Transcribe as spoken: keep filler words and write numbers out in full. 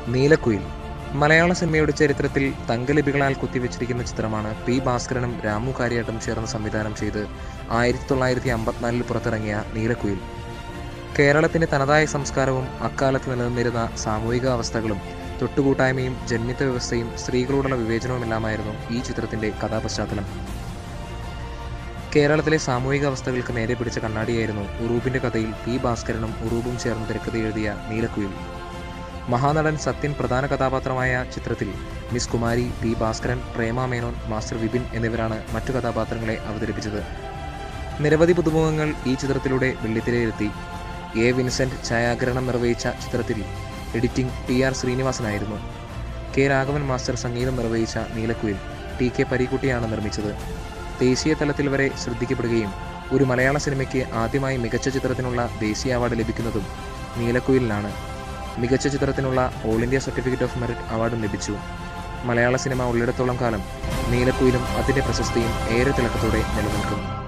നീലക്കുയിൽ മലയാള സിനിമയുടെ ചരിത്രത്തിൽ തങ്കലിപികളാൽ കുത്തിവെച്ചിരിക്കുന്ന ചിത്രമാണ് പി ഭാസ്കരനും രാമു കാര്യാട്ടും ചേർന്ന് സംവിധാനം ചെയ്ത് ആയിരത്തി തൊള്ളായിരത്തി അമ്പത്തിനാലിൽ പുറത്തിറങ്ങിയ നീലക്കുയിൽ. കേരളത്തിന്റെ തനതായ സംസ്കാരവും അക്കാലത്ത് നിലനിന്നിരുന്ന സാമൂഹിക അവസ്ഥകളും തൊട്ടുകൂട്ടായ്മയും ജന്മിത്ത വ്യവസ്ഥയും സ്ത്രീകളോടുള്ള വിവേചനവുമെല്ലാമായിരുന്നു ഈ ചിത്രത്തിന്റെ കഥാപശ്ചാത്തലം. കേരളത്തിലെ സാമൂഹിക അവസ്ഥകൾക്ക് നേരെ പിടിച്ച കണ്ണാടിയായിരുന്നു ഉറൂബിന്റെ കഥയിൽ പി ഭാസ്കരനും ഉറൂബും ചേർന്ന് തിരക്കഥ എഴുതിയ നീലക്കുയിൽ. മഹാനടൻ സത്യൻ പ്രധാന കഥാപാത്രമായ ചിത്രത്തിൽ Miss Kumari, P Bhaskaran, Prema Menon, master Vipin എന്നിവരാണ് മറ്റു കഥാപാത്രങ്ങളെ അവതരിപ്പിച്ചത്. നിരവധി പുതുമുഖങ്ങൾ ഈ ചിത്രത്തിലൂടെ വെള്ളിത്തിരയിലെത്തി. എ വിൻസെന്റ് ഛായാഗ്രഹണം നിർവഹിച്ച ചിത്രത്തിൽ എഡിറ്റിംഗ് ടി ആർ ശ്രീനിവാസനായിരുന്നു. കെ രാഘവൻ മാസ്റ്റർ സംഗീതം നിർവഹിച്ച നീലക്കുയിൽ ടി കെ പരീക്കുട്ടിയാണ് നിർമ്മിച്ചത്. ദേശീയ തലത്തിൽ വരെ ശ്രദ്ധിക്കപ്പെടുകയും ഒരു മലയാള സിനിമയ്ക്ക് ആദ്യമായി മികച്ച ചിത്രത്തിനുള്ള ദേശീയ അവാർഡ് ലഭിക്കുന്നതും നീലക്കുയിലിനാണ്. മികച്ച ചിത്രത്തിനുള്ള all India certificate of merit അവാർഡും ലഭിച്ചു. മലയാള സിനിമ ഉള്ളിടത്തോളം കാലം നീലക്കുയിലും അതിൻ്റെ പ്രശസ്തിയും ഏറെ തിളക്കത്തോടെ നിലനിൽക്കും.